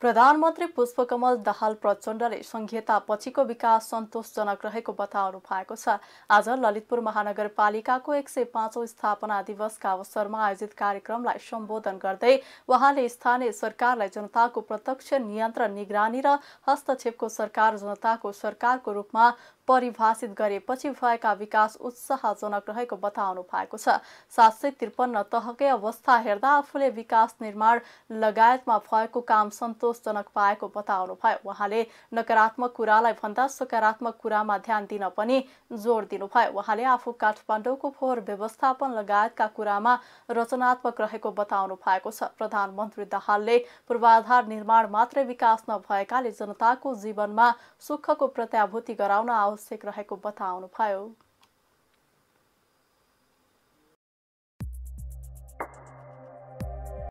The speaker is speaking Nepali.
प्रधानमन्त्री पुष्पकमल दाहाल प्रचण्डले संघीयता पछिको विकास सन्तोषजनक रहेको बताउनु भएको छ। आज ललितपुर महानगरपालिकाको 105औं स्थापना दिवसका अवसरमा आयोजित कार्यक्रमलाई सम्बोधन गर्दै उहाँले स्थानीय सरकारलाई जनताको प्रत्यक्ष नियन्त्रण, निगरानी र हस्तक्षेपको सरकार जनताको सरकारको रूपमा परिभाषित गरेपछि भएका विकास उत्साहजनक रहेको बताउनु भएको छ। 753 तहकै अवस्था हेर्दा आफूले विकास निर्माण लगायतमा भएको काम सन्तोषजनक पाएको बताउनु भयो। उहाँले नकारात्मक कुरालाई भन्दा सकारात्मक कुरामा ध्यान दिन पनि जोड दिनुभयो। उहाँले आफू काठमाडौँको फोहोर व्यवस्थापन लगायतका कुरामा रचनात्मक रहेको बताउनु भएको छ। प्रधानमन्त्री दाहालले पूर्वाधार निर्माण मात्रै विकास नभएकाले जनताको जीवनमा सुखको प्रत्याभूति गराउन आवश्यक रहेको बताउनुभयो।